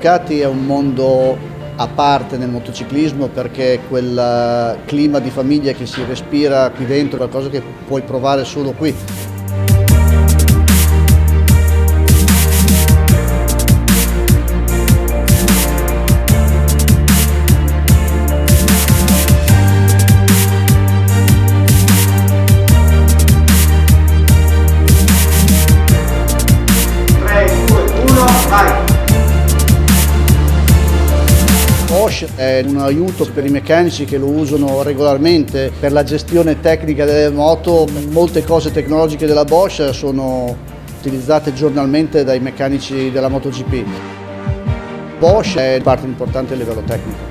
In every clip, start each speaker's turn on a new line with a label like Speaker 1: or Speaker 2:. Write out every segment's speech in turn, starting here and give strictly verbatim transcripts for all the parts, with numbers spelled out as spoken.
Speaker 1: Ducati è un mondo a parte nel motociclismo, perché quel clima di famiglia che si respira qui dentro è qualcosa che puoi provare solo qui. Bosch è un aiuto per i meccanici che lo usano regolarmente per la gestione tecnica delle moto. Molte cose tecnologiche della Bosch sono utilizzate giornalmente dai meccanici della MotoGP. Bosch è parte importante a livello tecnico.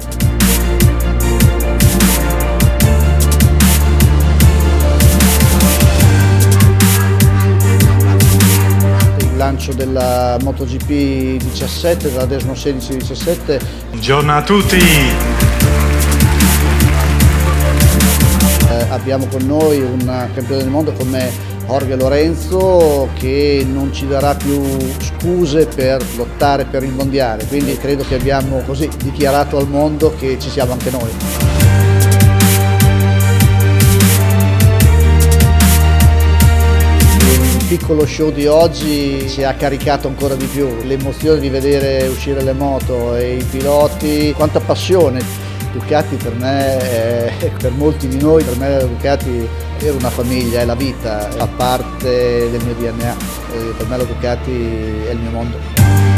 Speaker 1: Il lancio della MotoGP diciassette, della Desmo sedici diciassette.
Speaker 2: Buongiorno a tutti!
Speaker 1: Eh, abbiamo con noi un campione del mondo come Jorge Lorenzo, che non ci darà più scuse per lottare per il mondiale, quindi credo che abbiamo così dichiarato al mondo che ci siamo anche noi. Il piccolo show di oggi ci ha caricato ancora di più, l'emozione di vedere uscire le moto e i piloti, quanta passione. Ducati per me, è, per molti di noi, per me Ducati è una famiglia, è la vita, fa parte del mio D N A, per me la Ducati è il mio mondo.